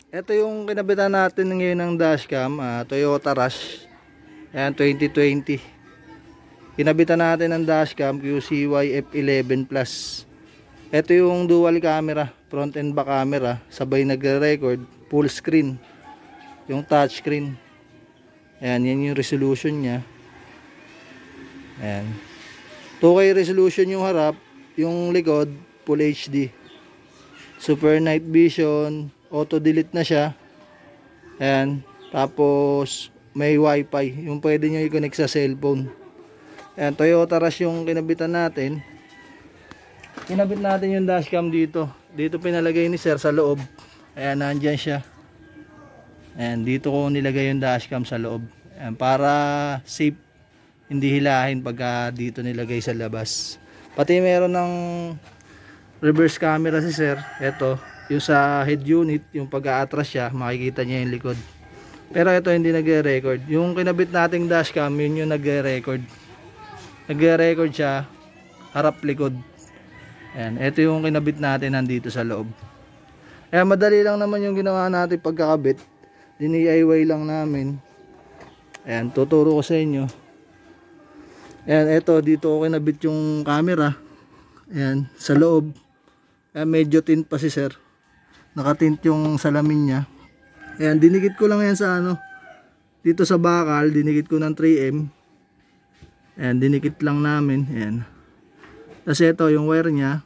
Ito yung kinabitan natin ngayon ng dashcam, Toyota Rush. Ayan, 2020. Kinabitan natin ng dashcam QCY F11 Plus. Ito yung dual camera, front and back camera, sabay nagre-record, full screen. Yung touch screen. Ayan, yan yung resolution niya. Ayan. 2K resolution yung harap, yung likod full HD. Super night vision, auto delete na siya. Ayan. Tapos may wifi, yung pwede nyo i-connect sa cellphone. Ayan, Toyota Rush yung kinabitan natin. Kinabit natin yung dashcam dito. Dito pinalagay ni sir sa loob. Ayan, nandyan siya. Ayan, dito ko nilagay yung dashcam sa loob. Ayan, para safe, hindi hilahin pagka dito nilagay sa labas. Pati meron ng reverse camera si sir. Ito, yung sa head unit, yung pag-aatras siya, makikita niya yung likod. Pero ito hindi nagre-record. Yung kinabit nating dashcam, yun yung nagre-record. Nagre-record siya, harap likod. Ayan, ito yung kinabit natin nandito sa loob. Ayan, madali lang naman yung ginawa natin pagkakabit. DIY lang namin. Ayan, tuturo ko sa inyo. Ayan, ito, dito ko kinabit yung camera. Ayan, sa loob. Ayan, medyo tint pa si sir. Nakatint yung salamin niya. Ayan, dinikit ko lang yan sa dito sa bakal, dinikit ko ng 3M. Ayan, dinikit lang namin. Ayan. Tapos ito, yung wire niya.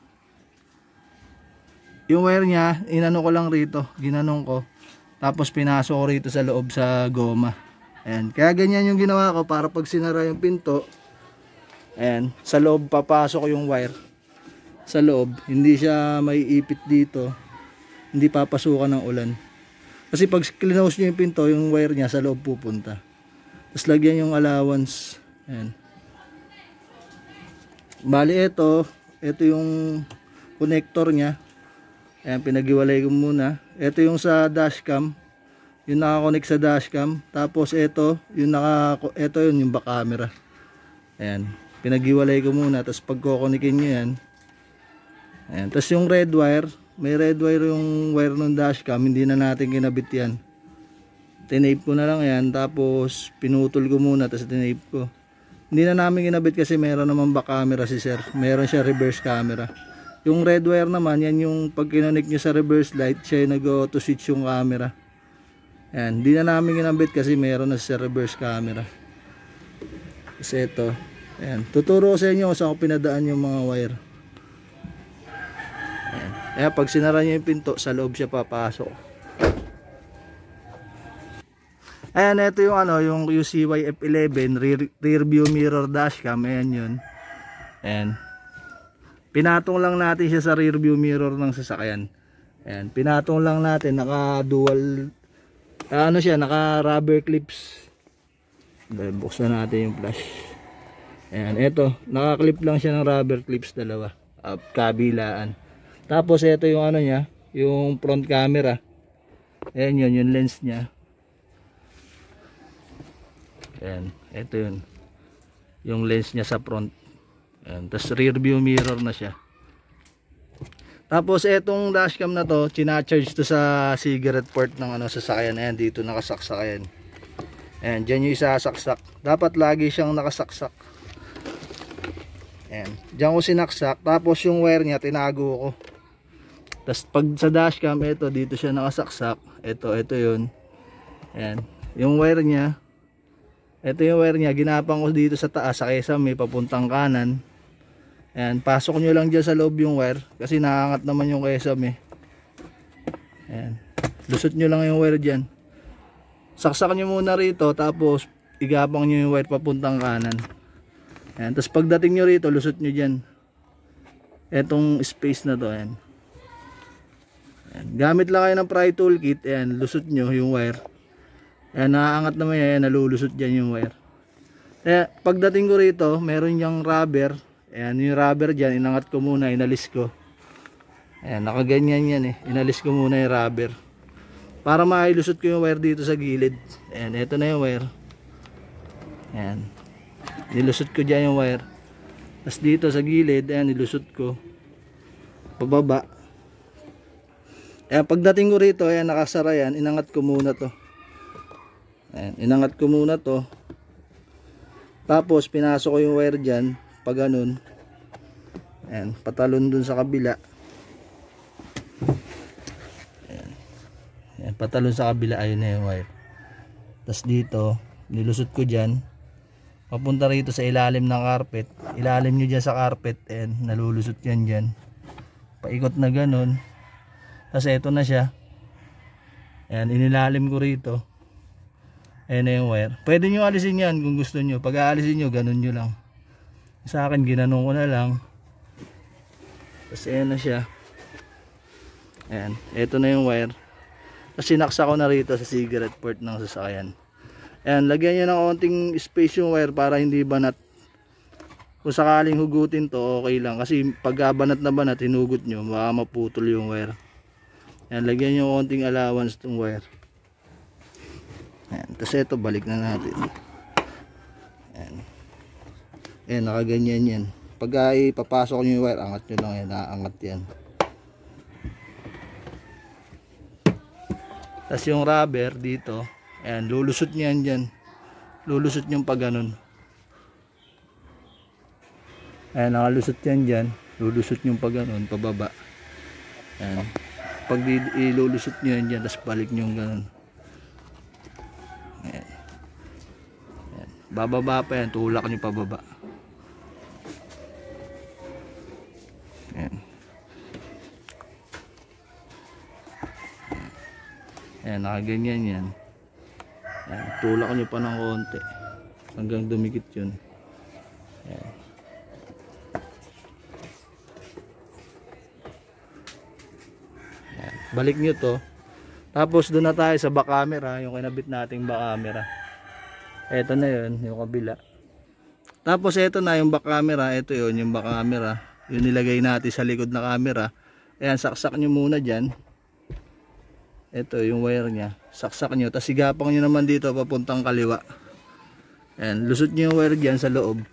Yung wire niya, inano ko lang rito. Ginanong ko. Tapos pinasok ko rito sa loob sa goma. Ayan. Kaya ganyan yung ginawa ko para pag sinara yung pinto. Ayan. Sa loob papasok yung wire. Sa loob. Hindi siya may ipit dito. Hindi papasukan ng ulan. Kasi pag close nyo yung pinto, yung wire niya sa loob pupunta. Tapos lagyan yung allowance. Ayan. Bali ito yung connector niya. Ayan, pinag-iwalay ko muna. Ito yung sa dashcam. Yung naka-connect sa dashcam. Tapos ito yun yung back camera. Ayan, pinag-iwalay ko muna. Tapos pagko-connectin nyo yan. Ayan, tapos yung red wire. May red wire yung wire ng dashcam, hindi na natin kinabit yan. Tinape ko na lang yan, tapos pinutol ko muna, tapos tinape ko. Hindi na namin kinabit kasi meron naman back camera si sir. Meron siya reverse camera. Yung red wire naman, yan yung pag kinonik nyo sa reverse light, siya yung nag-auto switch yung camera. Yan, hindi na namin kinabit kasi meron na sa reverse camera. Kasi ito, yan. Tuturo ko sa inyo kung saan ko pinadaan yung mga wire. Kaya pag sinara niyo yung pinto, sa loob siya papasok. Ayan, ito yung yung QCY F11 rear view mirror dashcam. Ayan yun. Ayan. Pinatong lang natin siya sa rear view mirror ng sasakyan. Ayan, pinatong lang natin, naka dual siya, naka rubber clips. Buksan natin yung flash. Ayan, ito, naka-clip lang siya ng rubber clips dalawa, kabilaan. Tapos ito yung niya, yung front camera. Ayan yun, yung lens niya. Ayan, ito yun. Yung lens niya sa front. Ayan, tapos rear view mirror na siya. Tapos etong dashcam na to, china-charge to sa cigarette port ng sasakyan. Ayan, dito nakasaksak yan. Ayan, dyan yung isasaksak. Dapat lagi siyang nakasaksak. Ayan, dyan ko sinaksak. Tapos yung wire niya, tinago ko. Tapos pag sa dashcam, ito, dito siya nakasaksak. Ito yun. Ayan. Yung wire niya. Ito yung wire niya. Ginapang ko dito sa taas sa kesame, papuntang kanan. Ayan. Pasok nyo lang dyan sa loob yung wire. Kasi nakaangat naman yung kesame. Ayan. Lusot nyo lang yung wire dyan. Saksak nyo muna rito. Tapos igapang nyo yung wire papuntang kanan. Ayan. Tapos pagdating nyo rito, lusot nyo dyan. Etong space na to. Ayan. Ayan. Gamit lang kayo ng pry toolkit. Ayan, lusot nyo yung wire. Ayan, naaangat naman yan. Nalulusot dyan yung wire. Ayan, pagdating ko rito, meron yung rubber. Ayan, yung rubber dyan, inangat ko muna, inalis ko. Ayan, nakaganyan yan eh. Inalis ko muna yung rubber. Para mailusot ko yung wire dito sa gilid. Ayan, ito na yung wire. Ayan. Nilusot ko dyan yung wire. Tapos dito sa gilid, ayan, nilusot ko. Pababa. Ayan, pagdating ko rito, ayan, nakasara yan. Inangat ko muna to. Ayan, inangat ko muna to. Tapos, pinasok ko yung wire dyan. Pag ganun. Ayan, patalon dun sa kabila. Ayan. Ayan, patalon sa kabila. Ayun na yung wire. Tapos dito, nilusot ko dyan. Papunta rito sa ilalim ng carpet. Ilalim nyo dyan sa carpet. Ayan, nalulusot yan dyan. Paikot na ganun. Tapos eto na siya. Ayan, inilalim ko rito. Ayan na yung wire. Pwede nyo alisin yan kung gusto nyo. Pag aalisin nyo, ganun nyo lang. Sa akin, ginanong ko na lang. Tapos ayan na siya. Ayan, eto na yung wire. Tapos sinaksa ko na rito sa cigarette port ng sasakyan. Ayan, lagyan nyo ng konting space yung wire para hindi banat. Kung sakaling hugutin to, okay lang. Kasi pag banat na banat, hinugot nyo, baka maputol yung wire. Ayan, lagyan nyo konting allowance tong wire. Ayan, tapos ito, balik na natin. Ayan. Ayan, nakaganyan yan. Pag ipapasok nyo yung wire, angat nyo lang yan, naaangat yan. Tapos yung rubber dito, ayan, lulusot nyo yan dyan. Lulusot nyo pag ganun. Ayan, nakalusot yan dyan. Lulusot nyo pag ganun, pababa. Ayan. Pag ilulusot nyo yan dyan, tapos balik nyo ganun. Ayan. Ayan. Bababa pa yan, tulak nyo pababa. Ayan. Ayan, nakaganyan yan. Ayan, tulak nyo pa ng konti hanggang dumikit yun. Ayan. Ayan, balik nyo to. Tapos doon na tayo sa back camera, yung kinabit nating back camera. Eto na yun, yung kabila. Tapos eto na yung back camera, eto yun yung back camera. Yung nilagay natin sa likod na camera. Ayan, saksak nyo muna dyan. Ito yung wire nya, saksak nyo, tapos sigapang nyo naman dito papuntang kaliwa. Ayan, lusot nyo yung wire dyan sa loob.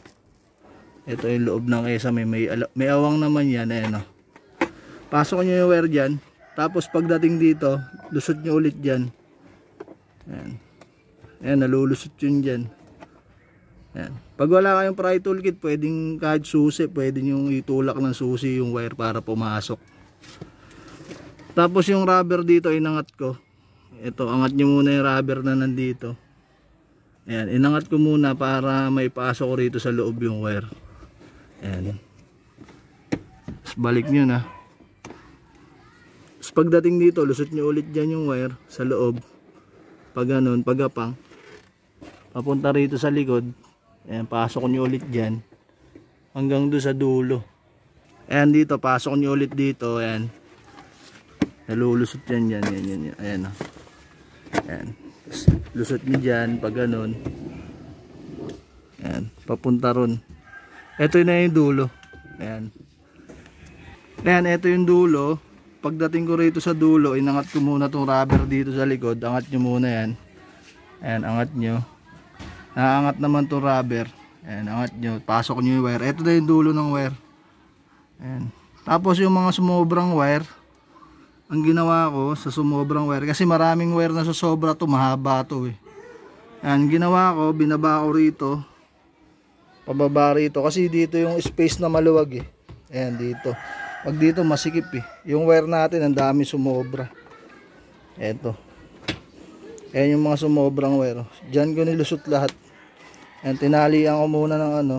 Ito yung loob ng kesame, may awang naman yan. Ayan, oh. Pasok nyo yung wire dyan, tapos pagdating dito, lusot nyo ulit dyan. Ayan, ayan, nalulusot yun dyan. Ayan. Pag wala kayong pry toolkit, pwedeng kahit susi, pwede nyo itulak ng susi yung wire para pumasok. Tapos yung rubber dito, inangat ko. Ito, angat nyo muna yung rubber na nandito. Ayan, inangat ko muna para may pasok ko rito sa loob yung wire. Ayan. Tapos balik nyo na. Tapos pagdating dito, lusot nyo ulit dyan yung wire sa loob. Pag ganun, pagapang. Papunta rito sa likod. Ayan, pasok nyo ulit dyan. Hanggang doon sa dulo. Ayan dito, pasok nyo ulit dito. Ayan. Nalulusot yan, yan. Ayan, oh. Ayan. Lusot nyo dyan, pag ganun. Ayan, papunta ron. Ito na yung dulo. Ayan. Ayan, ito yung dulo. Pagdating ko rito sa dulo, inangat ko muna tong rubber dito sa likod. Angat nyo muna yan. Ayan, angat nyo. Naangat naman tong rubber. Ayan, angat nyo. Pasok nyo yung wire. Ito na yung dulo ng wire. Ayan. Tapos yung mga sumobrang wire, ang ginawa ko sa sumobrang wire, kasi maraming wire na susobra to, mahaba to eh. Ayan, ginawa ko, binaba ko rito, pababa rito, kasi dito yung space na maluwag eh. Ayan, dito. Pag dito masikip eh. Yung wire natin, ang dami sumobra. Eto. Ayan yung mga sumobrang wire. Diyan ko nilusot lahat. Ayan, tinalian ko muna ng ano.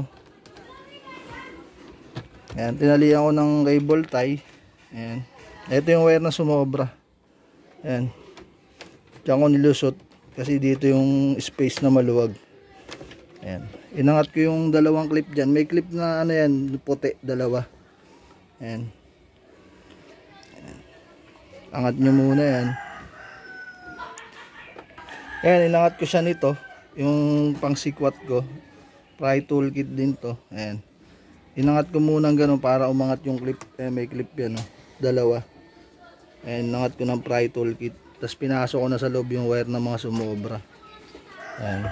Ayan, tinalian ko ng cable tie. Ayan. Ito yung wire na sumobra. Ayan. Diyan ko nilusot. Kasi dito yung space na maluwag. Ayan. Inangat ko yung dalawang clip dyan. May clip na ano yan, puti, dalawa. Ayan. Ayan. Angat nyo muna yan. Ayan, inangat ko siya nito. Yung pang sikwat ko. Pry toolkit din to. Ayan. Inangat ko muna ganun para umangat yung clip. May clip yan, oh. Dalawa. Ayan, nangat ko ng pry toolkit. Tapos pinasok ko na sa loob yung wire ng mga sumobra. Ayan.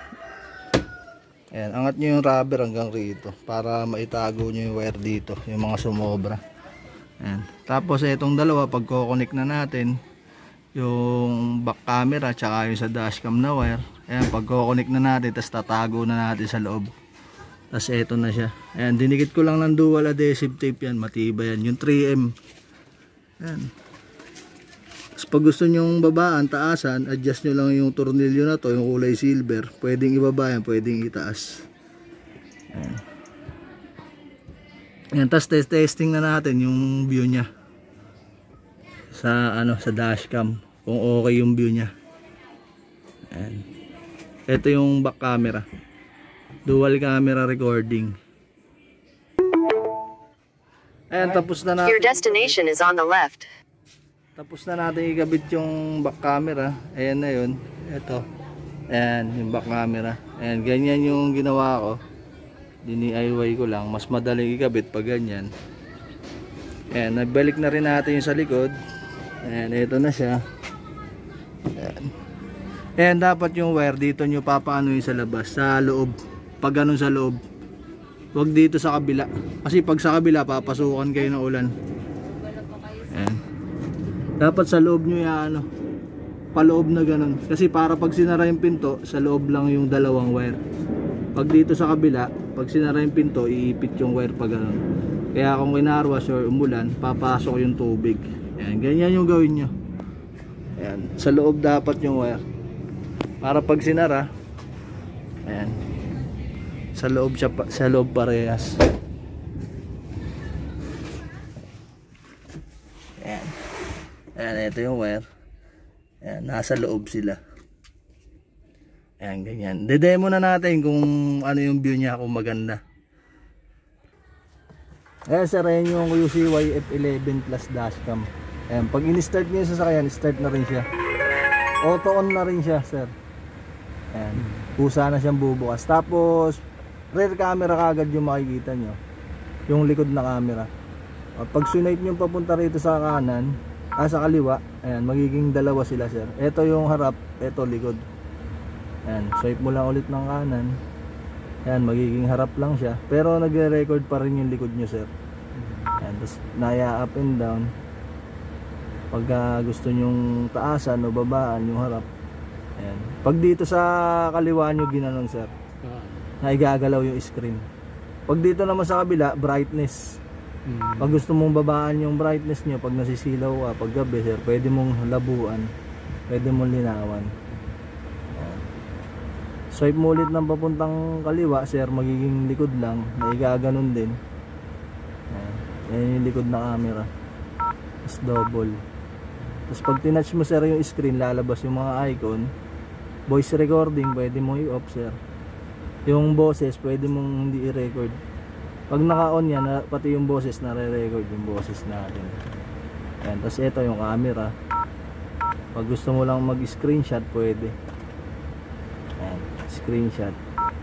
Ayan, angat nyo yung rubber hanggang rito para maitago nyo yung wire dito, yung mga sumobra. Ayan. Tapos itong dalawa, pagko-connect na natin yung back camera tsaka yung sa dashcam na wire. Ayan, pagko-connect na natin, tapos tatago na natin sa loob. Tapos ito na siya. Ayan, dinikit ko lang ng dual adhesive tape yan. Matibay yan. Yung 3M. Ayan. Tapos pag gusto nyong babaan, taasan, adjust nyo lang yung tornilyo na to, yung kulay silver. Pwedeng ibaba yan, pwedeng itaas. Ayan. Ayan, tapos testing na natin yung view nya sa sa dashcam, kung okay yung view nya. Ayan. Ito yung back camera, dual camera recording. Ayan, tapos na natin. Your destination is on the left. Tapos na natin ikabit yung back camera. Ayan na yun. Ito. Ayan, yung back camera. Ayan, ganyan yung ginawa ko. DIY ko lang. Mas madaling ikabit pag ganyan. Ayan, nagbalik na rin natin yung sa likod. Ayan, ito na siya. Ayan. Ayan, dapat yung wire dito nyo papaano yung sa labas, sa loob. Pag ganun sa loob. Huwag dito sa kabila. Kasi pag sa kabila, papasukan kayo ng ulan. Ayan. Dapat sa loob nyo yan, paloob na ganun. Kasi para pag sinara yung pinto, sa loob lang yung dalawang wire. Pag dito sa kabila, pag sinara yung pinto, iipit yung wire pag ganun. Kaya kung kinarwas or umulan, papasok yung tubig. Ayan, ganyan yung gawin nyo. Ayan, sa loob dapat yung wire. Para pag sinara, ayan, sa loob siya, sa loob parehas. Ayan. Ayan, ito yung wire. Ayan, nasa loob sila. Ayan, ganyan. Demo na natin kung ano yung view niya, kung maganda. Ayan sir, ayan yung UCY F11 Plus dashcam. Ayan, pag in-start nyo yung sasakyan, start na rin siya. Auto on na rin siya sir. Ayan, pusa na siyang bubukas. Tapos rear camera kagad yung makikita nyo, yung likod na camera. Pag swipe nyo papunta rito sa kanan, sa kaliwa, ayan, magiging dalawa sila sir. Ito yung harap, ito likod. Ayan, swipe mo lang ulit ng kanan. Ayan, magiging harap lang siya, pero nagre-record pa rin yung likod nyo sir. Ayan, tapos naya up and down. Pag gusto nyong taasan o babaan yung harap. Ayan. Pag dito sa kaliwa nyo ginanon sir, na igagalaw yung screen. Pag dito naman sa kabila, brightness. Pag gusto mong babaan yung brightness nyo, pag nasisilaw ka, pag gabi sir, pwede mong labuan, pwede mong linawan. Ayan. Swipe mo ulit ng papuntang kaliwa sir, magiging likod lang, na igaganon din. Ayan. Ayan yung likod na camera. Tapos double. Tapos pag tinouch mo sir yung screen, lalabas yung mga icon. Voice recording, pwede mong i-off sir. Yung boses, pwede mong hindi i-record. Pag naka-on yan, pati yung boses nare-record yung boses natin. Ayan, tapos ito yung camera. Pag gusto mo lang mag-screenshot, pwede. Ayan, screenshot.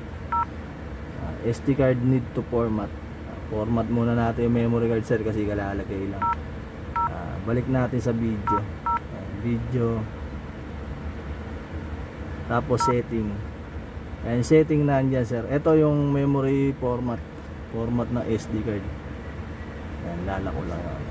SD card need to format. Format muna natin yung memory card sir kasi kalalagay lang. Balik natin sa video. Ayan, video. Tapos setting. Ayan, setting na andyan sir. Ito yung memory format. Format na SD card. Ayan, lalako lang yan.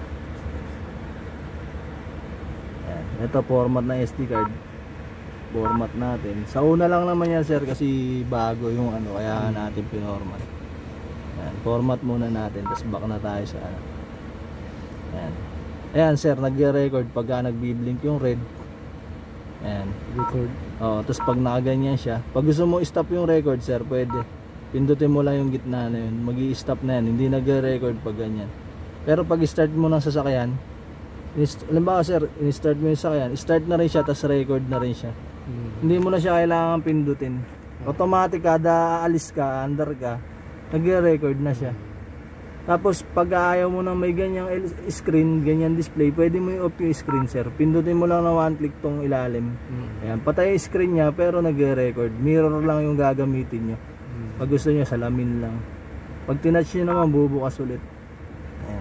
Ayan, ito format na SD card. Format natin. Sa una lang naman yan sir kasi bago yung kaya natin pinormat. Ayan, format muna natin. Tapos back na tayo sa Ayan. Ayan sir, nagre-record pagka nagbi-blink yung red. Ayan, record. Tapos pag nakaganyan siya, pag gusto mo i-stop yung record sir, pwede. Pindutin mo lang yung gitna na yun, magi-stop na yan, hindi nagre-record pag ganyan. Pero pag i-start mo ng sasakyan, halimbawa sir, in-start mo yung sasakyan, start na rin siya, tapos record na rin siya. Hindi mo na siya kailangan pindutin. Automatic, kada aalis ka, under ka, nagre-record na siya. Tapos pag ayaw mo na may ganyang screen, ganyan display, pwede mo i-off yung screen sir. Pindutin mo lang na one click tong ilalim. Ayan, patay yung screen nya pero nagre-record. Mirror lang yung gagamitin nyo. Pag gusto nyo, salamin lang. Pag tinouch nyo naman, bubukas ulit. Ayan.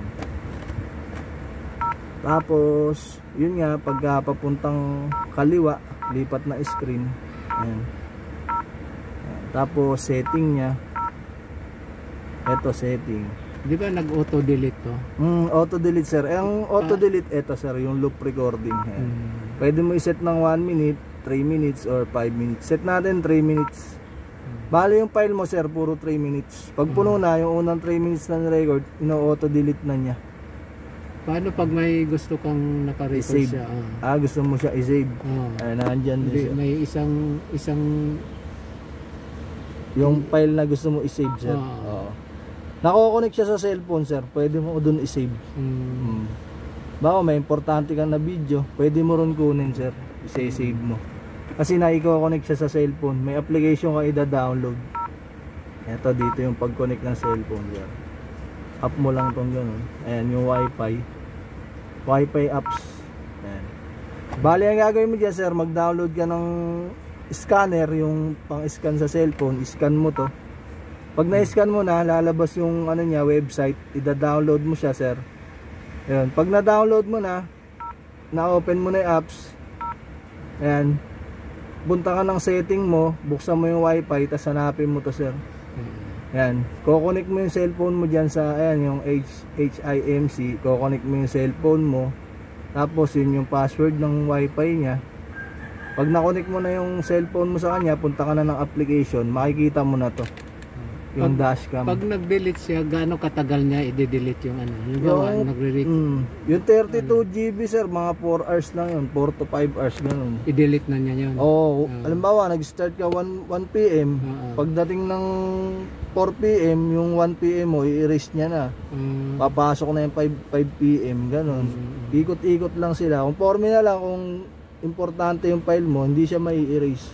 Tapos yun nga, pag papuntang kaliwa, lipat na screen. Ayan. Ayan. Tapos setting nya, eto setting. Di ba nag-auto-delete to? Auto-delete sir. Ang auto-delete, ito sir, yung loop recording. Ayan. Pwede mo iset ng 1 minute, 3 minutes, or 5 minutes. Set natin 3 minutes. Bali yung file mo sir, puro 3 minutes. Pag puno na, yung unang 3 minutes na record, ino-auto-delete na niya. Paano pag may gusto kang naka-record I-save. siya? Gusto mo siya i-save. Nandyan din siya. May isang Yung file na gusto mo i-save sir. Oo. Nako-connect siya sa cellphone sir. Pwede mo doon i-save. Baka may importante kang na video, pwede mo ron kunin sir. I-save mo. Kasi na-connect siya sa cellphone. May application ka i-download. Ito dito yung pag-connect ng cellphone sir. Up mo lang tong ganun. Ayan yung Wi-Fi apps. Ayan. Bali ang gagawin mo dyan sir, mag-download ka ng scanner, yung pang-scan sa cellphone. I-scan mo to. Pag na-scan mo na, lalabas yung ano niya, website. I-download mo siya sir. Ayan. Pag na-download mo na, na-open mo na yung apps. Ayan. Punta ka ng setting mo, buksan mo yung Wi-Fi, tapos hanapin mo to sir. Ayan. Ko-connect mo yung cellphone mo dyan sa, ayan, yung HIMC. Ko-connect mo yung cellphone mo. Tapos yun yung password ng Wi-Fi niya. Pag na-connect mo na yung cellphone mo sa kanya, punta ka na ng application, makikita mo na to. Yung dashcam. Pag nag-delete siya, gaano katagal niya i-delete yung ano? Yung nagre-record. Yung 32 GB sir, mga 4 hours lang yun. 4 to 5 hours ganun. I-delete na niya yun. Oo. Halimbawa, nag-start ka 1 PM. Pagdating ng 4 PM, yung 1 PM mo, i-erase niya na. Papasok na yung 5 PM, ganun. Ikot-ikot lang sila. Kung formula lang, kung importante yung file mo, hindi siya may erase.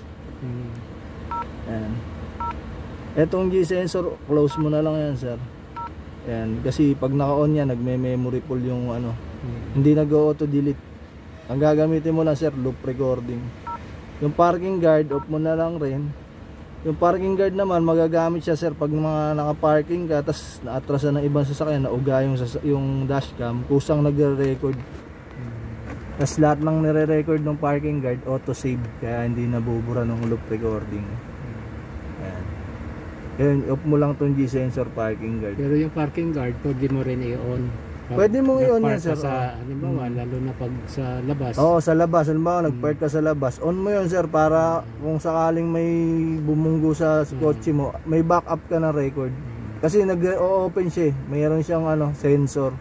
Ayan. Etong G-sensor, close mo na lang yan sir. Ayan. Kasi pag naka-on yan, nagme-memory full yung ano. Hindi nag-auto-delete. Ang gagamitin mo lang sir, loop recording. Yung parking guard, off mo na lang rin. Yung parking guard naman, magagamit siya sir pag mga naka-parking ka, tapos naatrasan ng ibang sasakyan, nauga yung dashcam, kusang nagre-record. Tapos lahat ng nire-record ng parking guard, auto-save. Kaya hindi nabubura ng loop recording. Ayan. Ayan, off mo lang tong G-sensor parking guard. Pero yung parking guard, pwede mo rin i-on. Pwede mong i-on yan sir. Halimbawa, lalo na pag sa labas. Oo, sa labas. Halimbawa, nag-park ka sa labas. On mo yun sir para kung sakaling may bumunggo sa kotse mo, may backup ka na record. Kasi nag-o-open siya eh. Mayroon siyang sensor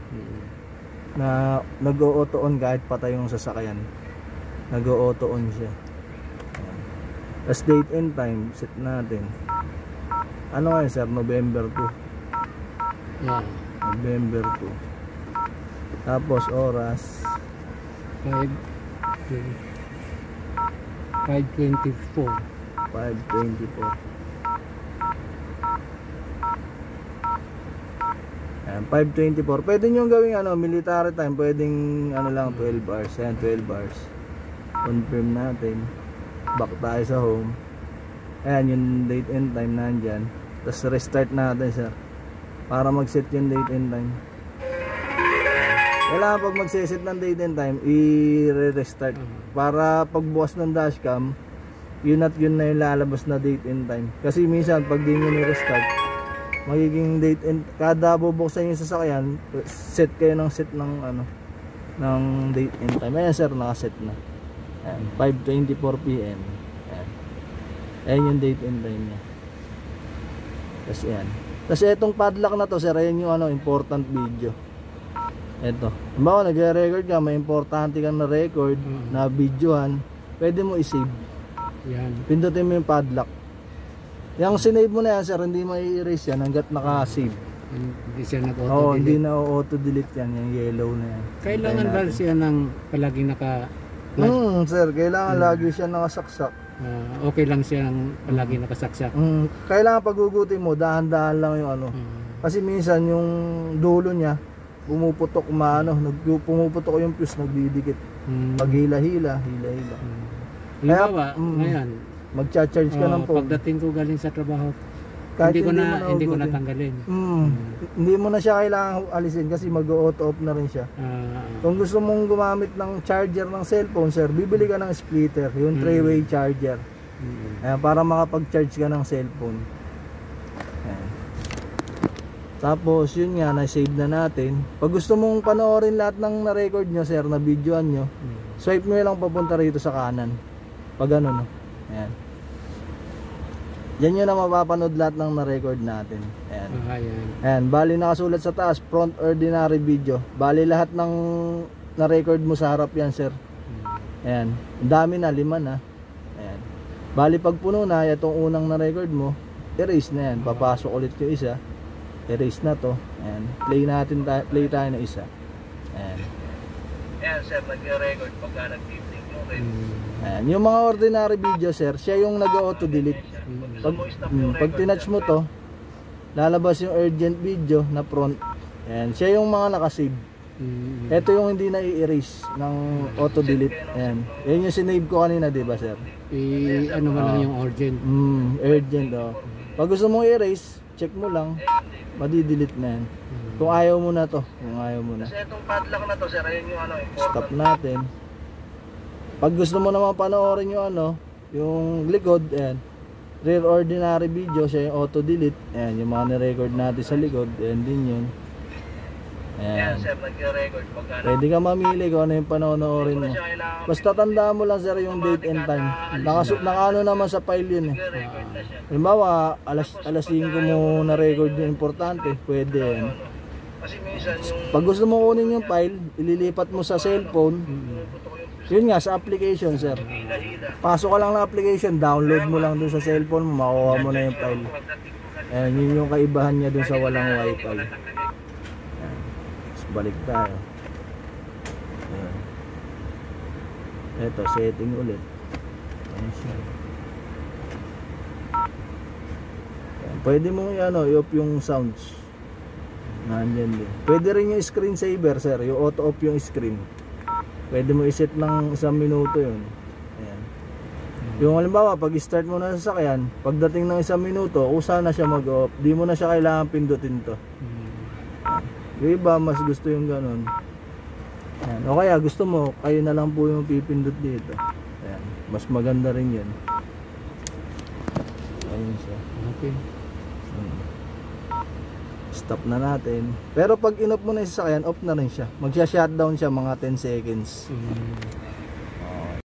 na nag-o-auto-on kahit patay yung sasakyan. Nag-o-auto-on siya. As date and time, set natin. Ano ngayon sir? November 2. Yeah. November 2. Tapos oras 5:24. 5:24. Ayan, 5:24. Pwede nyo gawing military time. Pwedeng lang 12 hours. Ayan, 12 hours. Confirm natin. Back tayo sa home. Ayan, yung date and time nandyan. Tapos restart natin sir. Para mag-set yung date and time. Kailangan pag mag-set ng date and time, i-restart. Para pagbukas ng dashcam, yun at yun na yung lalabas na date and time. Kasi minsan pag di nyo ni-restart, magiging date and kada bubuksan yung sasakyan, set kayo ng set ng ng date and time. Ayan sir, nakaset na. Ayan, 5:24 PM. Ayan. Ayan yung date and time niya. Tapos yan. Tapos etong padlock na to sir, ayan yung important video. Eto. Halimbawa nagre-record ka, may importante kang na-record, na videohan, pwede mo i-save. Yan. Pindutin mo yung padlock. Yung sinave mo na yan sir, hindi mo i-erase yan hanggat naka-save. Hindi siya nag-auto-delete. Oo, hindi na auto-delete yan, yung yellow na yan. Kailangan ba siya ng palaging sir, kailangan lagi siya nakasaksak. Okay lang siyang palagi nakasaksak. Kailangan pagugutin mo, dahan-dahan lang yung Kasi minsan yung dulo niya pumuputok, pumuputok yung fuse, nagdidikit. Pag hila-hila. Halimbawa, ngayon, magcha-charge ka ng phone. Pagdating ko galing sa trabaho, kahit hindi ko natanggalin. Hindi mo na siya kailangan alisin kasi mag-auto off na rin siya. Kung gusto mong gumamit ng charger ng cellphone sir, bibili ka ng splitter, yung 3-way charger. Ayan, para makapag-charge ka ng cellphone. Ayan. Tapos yun nga, na-save na natin. Pag gusto mong panoorin lahat ng na-record nyo sir, na videoan nyo, swipe nyo lang papunta rito sa kanan. Pag ano no. Ayan. Yan yun na mapapanood lahat ng na-record natin. Ayan. Ayan. Ayan, bali nakasulat sa taas, front ordinary video. Bali lahat ng na-record mo sa harap yan sir. Ayan, ang dami na, 5 na. Ayan. Bali pag puno na, itong unang na-record mo, erase na yan. Papasok ulit yung isa. Erase na to. Ayan, play tayo na isa. Ayan. Ayan sir, nag-record pagka nag-evening mo rin. Ayan, yung mga ordinary video sir, siya yung nag-auto-delete. Pag tinouch mo to, lalabas yung urgent video na front. Ayan, siya yung mga nakasave. Ito yung hindi na i-erase ng auto-delete. Ayan. Yan yung sinave ko kanina, di ba sir? Ano man lang yung urgent. Urgent oh. Pag gusto mong i-erase, check mo lang, madi-delete na yan. Kung ayaw mo na to, kung ayaw mo na. Kasi itong padlock na to sir, ayun yung ano, Stop natin. Pag gusto mo naman panoorin yung ano, yung likod, ayan. Rear ordinary video, siya yung auto-delete. Ayan, yung mga ni-record natin sa likod, ayan din yun. Ayan Ayan. sir, nag-record pagka Pwede ka mamili kung ano yung panonoorin mo. Basta tandaan mo lang sir yung date and time. Nakaano naman sa file yun eh. nag-record na siya. Halimbawa, alas 5 mo na-record yung importante, pwede yan. Kasi minsan yung Pag gusto mo kunin yung file, ililipat mo sa cellphone. Yun nga, sa application sir. Pasok ka lang ng application, download mo lang dun sa cellphone mo, makuha mo na yung file. Ayan, yun yung kaibahan niya dun sa walang wifi. Ayan. Tapos balik tayo. Ayan. Eto, setting ulit. Ayan siya. Ayan. Pwede mo i-off yung sounds. Nandyan din. Pwede rin yung screensaver sir, yung auto-off yung screen. Pwede mo iset ng 1 minuto yun. Ayan. Yung halimbawa, pag start mo na sa sasakyan, pagdating ng 1 minuto, usa na siya mag-off. Di mo na siya kailangan pindutin to. Yung iba, mas gusto yung ganun. Ayan. O kaya gusto mo, kayo na lang po yung pipindot dito. Ayan. Mas maganda rin yun. Ayun siya. Okay. Stop na natin. Pero pag in-off mo na yung sasakyan, off na rin siya. Magsha-shutdown siya mga 10 seconds.